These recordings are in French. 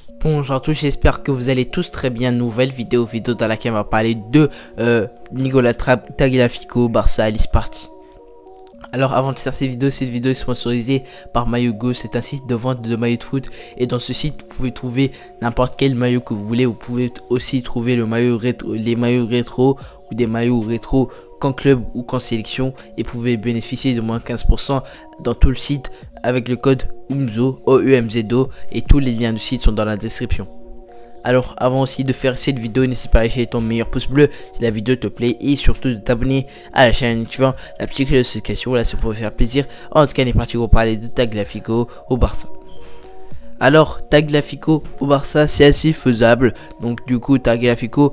Bonjour à tous, j'espère que vous allez tous très bien. Nouvelle vidéo dans laquelle on va parler de Nicolas Tagliafico, Barça, Alice Party. Alors avant de faire cette vidéo est sponsorisée par Maillot. C'est un site de vente de maillots de foot. Et dans ce site, vous pouvez trouver n'importe quel maillot que vous voulez. Vous pouvez aussi trouver les maillots rétro ou des maillots rétro qu'en club ou qu'en sélection. Et vous pouvez bénéficier de moins 15% dans tout le site avec le code UMZO, OUMZO. Et tous les liens du site sont dans la description. Alors avant aussi de faire cette vidéo, n'hésite pas à lâcher ton meilleur pouce bleu si la vidéo te plaît et surtout de t'abonner à la chaîne activant la petite cloche de notification. Là, c'est pour vous faire plaisir. En tout cas, on est parti pour parler de Tagliafico au Barça. Alors Tagliafico au Barça, c'est assez faisable. Donc du coup Tagliafico,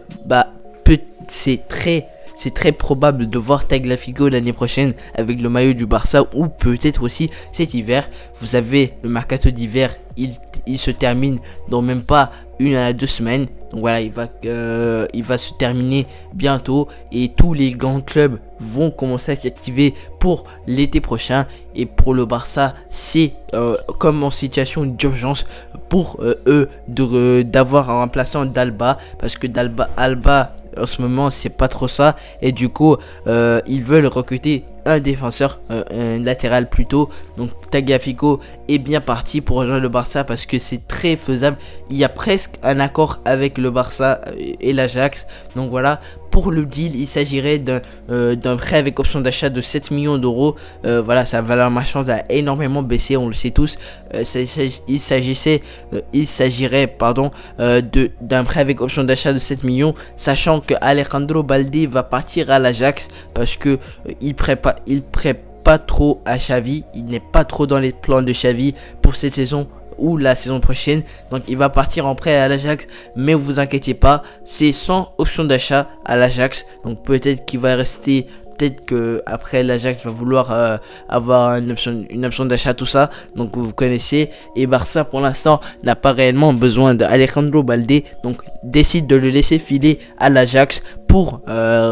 c'est très probable de voir Tagliafico l'année prochaine avec le maillot du Barça, ou peut-être aussi cet hiver. Vous savez, le mercato d'hiver, il se termine dans même pas 1 à 2 semaines. Donc voilà, il va se terminer bientôt et tous les grands clubs vont commencer à s'activer pour l'été prochain. Et pour le Barça, c'est comme en situation d'urgence pour eux d'avoir un remplaçant d'Alba, parce que Alba en ce moment c'est pas trop ça, et du coup ils veulent recruter un défenseur, un latéral plutôt. Donc Tagliafico est bien parti pour rejoindre le Barça parce que c'est très faisable. Il y a presque un accord avec le Barça et l'Ajax. Donc voilà, pour le deal, il s'agirait d'un prêt avec option d'achat de 7 millions d'euros. Voilà, sa valeur marchande a énormément baissé, on le sait tous. Il s'agirait d'un prêt avec option d'achat de 7 millions, sachant que Alejandro Balde va partir à l'Ajax parce que il prépare pas trop à Xavi. Il n'est pas trop dans les plans de Xavi pour cette saison ou la saison prochaine. Donc il va partir en prêt à l'Ajax, mais vous inquiétez pas, c'est sans option d'achat à l'Ajax. Donc peut-être qu'il va rester, peut-être que après l'Ajax va vouloir avoir une option d'achat, tout ça. Donc vous connaissez. Et Barça pour l'instant n'a pas réellement besoin d'Alejandro Balde, donc décide de le laisser filer à l'Ajax pour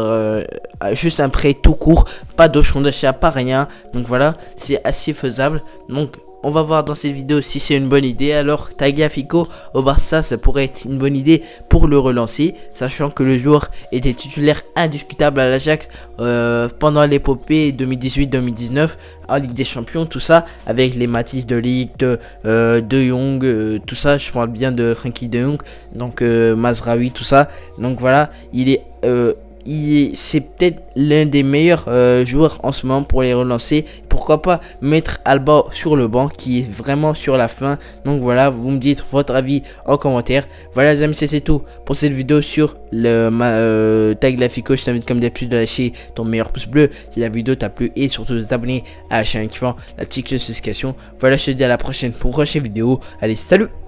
juste un prêt tout court, pas d'option d'achat, pas rien. Donc voilà, c'est assez faisable. Donc on va voir dans cette vidéo si c'est une bonne idée. Alors Tagliafico au Barça, ça pourrait être une bonne idée pour le relancer, sachant que le joueur était titulaire indiscutable à l'Ajax pendant l'épopée 2018-2019 en Ligue des Champions, tout ça, avec les Matthijs de Ligt, De Jong, tout ça. Je parle bien de Frenkie de Jong, donc Mazraoui, tout ça. Donc voilà, c'est peut-être l'un des meilleurs joueurs en ce moment pour les relancer. Pourquoi pas mettre Alba sur le banc, qui est vraiment sur la fin. Donc voilà, vous me dites votre avis en commentaire. Voilà les amis, c'est tout pour cette vidéo sur le Tagliafico. Je t'invite comme d'habitude à lâcher ton meilleur pouce bleu si la vidéo t'a plu, et surtout de t'abonner à la chaîne activant la petite notification. Voilà, je te dis à la prochaine pour une prochaine vidéo. Allez, salut!